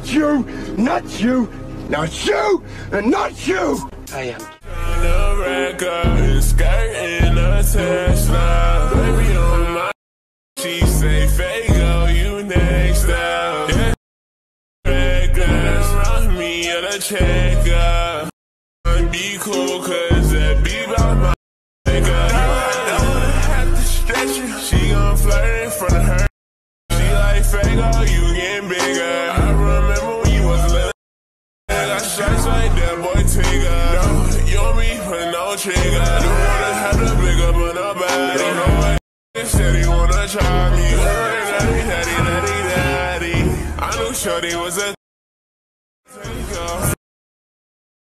you, not you, not you, and not you! I am. The record, skirting a Tesla. Baby on my, she say, Fago, you next up. Yeah, records, run me at a checker. Be cool, cause that be about my nigga. I don't have to stretch it. She gon' flirt in front of her. She like, Fago, you getting bigger. I remember when you was little. I got shots like that boy Tigger. No, you don't be putting no trigger. Don't wanna have to pick up on a bag. Don't know what he said he wanna try me. Daddy. I knew Shorty was a